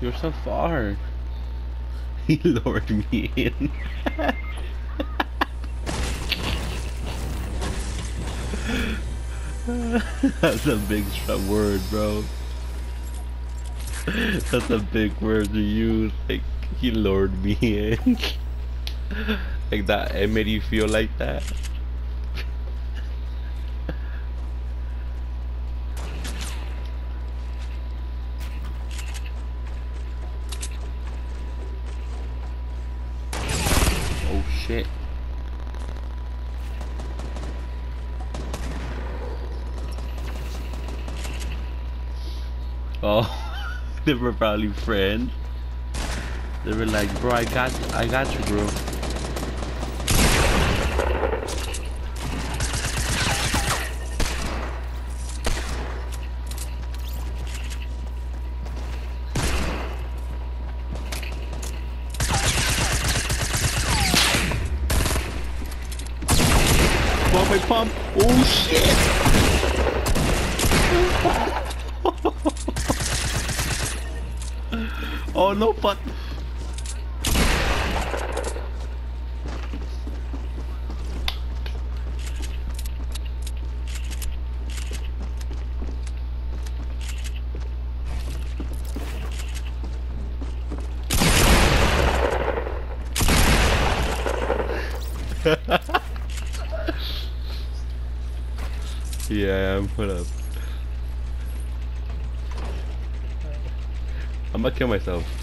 You're so far. He lured me in. That's a big word, bro. That's a big word to use. Like, he lured me in. Like that, it made you feel like that. Oh shit. Oh, they were probably friends. They were like, bro, I got you, bro. Pump my pump. Oh shit. Oh no, but. Yeah, I'm put up. I'm gonna kill myself.